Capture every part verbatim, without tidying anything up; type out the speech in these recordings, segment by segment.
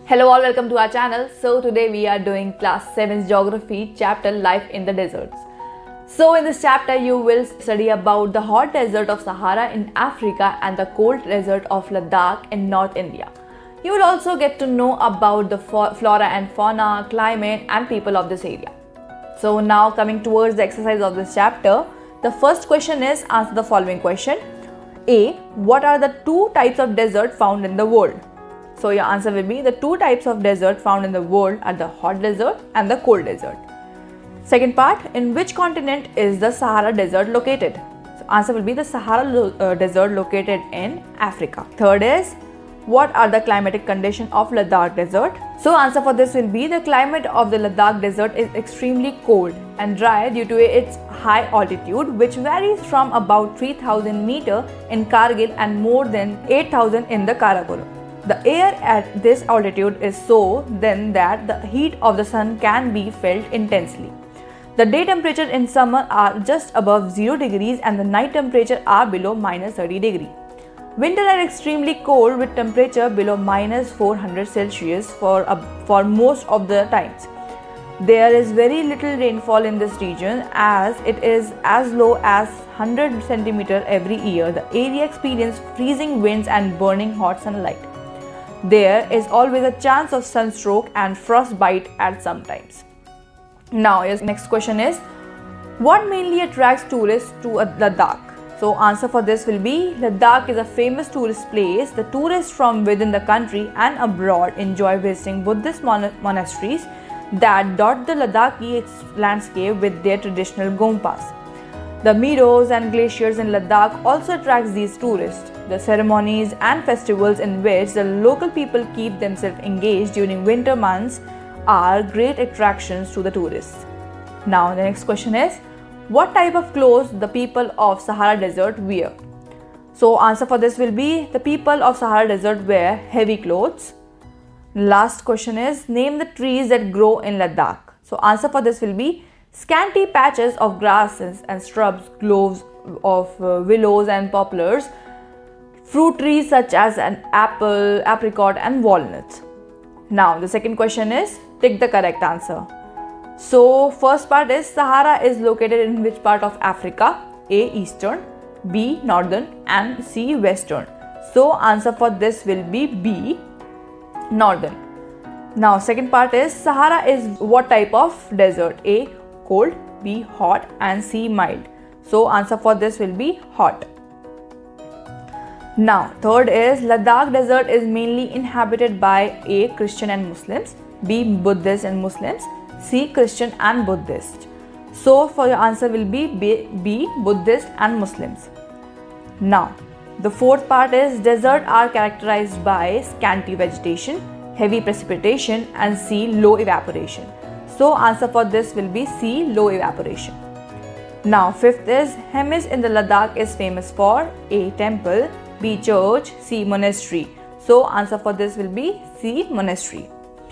Hello all, welcome to our channel. So today we are doing class seven's geography chapter Life in the Deserts. So in this chapter you will study about the hot desert of Sahara in Africa and the cold desert of Ladakh in North India. You will also get to know about the flora and fauna, climate and people of this area. So now coming towards the exercise of this chapter, the first question is answer the following question. A. What are the two types of desert found in the world? So your answer will be the two types of desert found in the world are the hot desert and the cold desert. Second part, in which continent is the Sahara desert located? So answer will be the Sahara lo uh, desert located in Africa. Third is, what are the climatic conditions of Ladakh desert? So answer for this will be the climate of the Ladakh desert is extremely cold and dry due to its high altitude, which varies from about three thousand meters in Kargil and more than eight thousand in the Karakoram. The air at this altitude is so thin that the heat of the sun can be felt intensely. The day temperature in summer are just above zero degrees and the night temperature are below minus thirty degrees. Winter are extremely cold with temperature below minus four hundred Celsius for, uh, for most of the times. There is very little rainfall in this region as it is as low as one hundred centimeters every year. The area experiences freezing winds and burning hot sunlight. There is always a chance of sunstroke and frostbite at some times. Now, your next question is, what mainly attracts tourists to Ladakh? So, answer for this will be, Ladakh is a famous tourist place. The tourists from within the country and abroad enjoy visiting Buddhist mon monasteries that dot the Ladakhi landscape with their traditional gompas. The meadows and glaciers in Ladakh also attracts these tourists. The ceremonies and festivals in which the local people keep themselves engaged during winter months are great attractions to the tourists. Now the next question is, what type of clothes the people of Sahara Desert wear? So answer for this will be, the people of Sahara Desert wear heavy clothes. Last question is, name the trees that grow in Ladakh. So answer for this will be, scanty patches of grasses and shrubs, groves of uh, willows and poplars, fruit trees such as an apple, apricot and walnuts. Now the second question is, pick the correct answer. So first part is, Sahara is located in which part of Africa? A. Eastern, B. Northern and C. Western. So answer for this will be B. Northern. Now second part is, Sahara is what type of desert? A. Cold, B. Hot and C. Mild. So answer for this will be hot. Now third is, Ladakh desert is mainly inhabited by A. Christian and Muslims, B. Buddhists and Muslims, C. Christian and Buddhist. So for your answer will be B. B. Buddhist and Muslims. Now the fourth part is, desert are characterized by scanty vegetation, heavy precipitation and C. Low evaporation. So answer for this will be C. Low evaporation. Now fifth is, Hemis in the Ladakh is famous for A. Temple, B. Church, C. Monastery. So answer for this will be C. Monastery.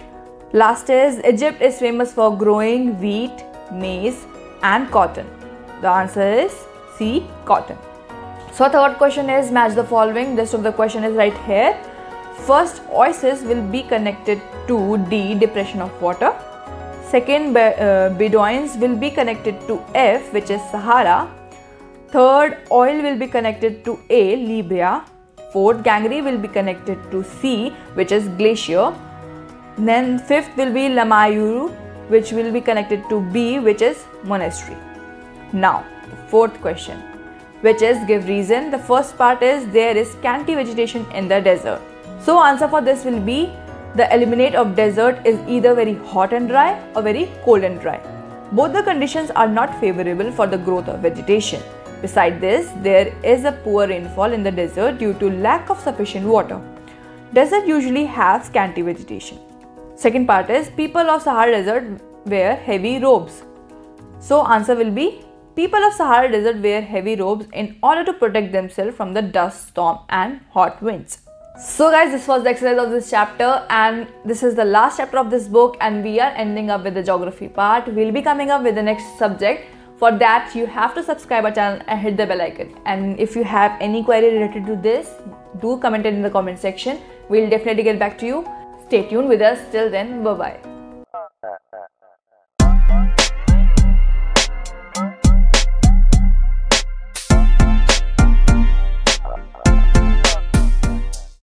Last is, Egypt is famous for growing wheat, maize and cotton. The answer is C. Cotton. So third question is, match the following. Rest of the question is right here. First, oasis will be connected to D. Depression of water. Second, uh, Bedouins will be connected to F, which is Sahara. Third, oil will be connected to A. Libya. Fourth, Gangery will be connected to C, which is glacier. Then fifth will be Lamayuru, which will be connected to B, which is monastery. Now the fourth question, which is give reason. The first part is, there is scanty vegetation in the desert. So answer for this will be, the eliminate of desert is either very hot and dry or very cold and dry. Both the conditions are not favorable for the growth of vegetation. Besides this, there is a poor rainfall in the desert due to lack of sufficient water. Desert usually have scanty vegetation. Second part is, people of Sahara Desert wear heavy robes. So answer will be, people of Sahara Desert wear heavy robes in order to protect themselves from the dust storm and hot winds. So guys, this was the exercise of this chapter and this is the last chapter of this book and we are ending up with the geography part. We'll be coming up with the next subject. For that, you have to subscribe our channel and hit the bell icon. And if you have any query related to this, do comment it in the comment section. We'll definitely get back to you. Stay tuned with us. Till then, bye bye.